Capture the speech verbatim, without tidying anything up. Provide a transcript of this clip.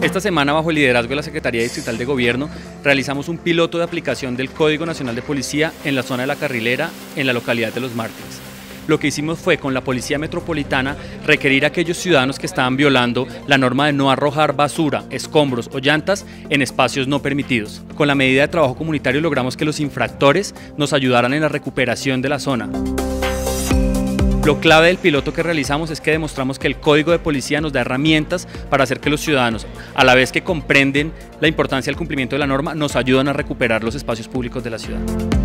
Esta semana, bajo el liderazgo de la Secretaría Distrital de Gobierno, realizamos un piloto de aplicación del Código Nacional de Policía en la zona de La Carrilera, en la localidad de Los Mártires. Lo que hicimos fue, con la Policía Metropolitana, requerir a aquellos ciudadanos que estaban violando la norma de no arrojar basura, escombros o llantas en espacios no permitidos. Con la medida de trabajo comunitario logramos que los infractores nos ayudaran en la recuperación de la zona. Lo clave del piloto que realizamos es que demostramos que el Código de Policía nos da herramientas para hacer que los ciudadanos, a la vez que comprenden la importancia del cumplimiento de la norma, nos ayudan a recuperar los espacios públicos de la ciudad.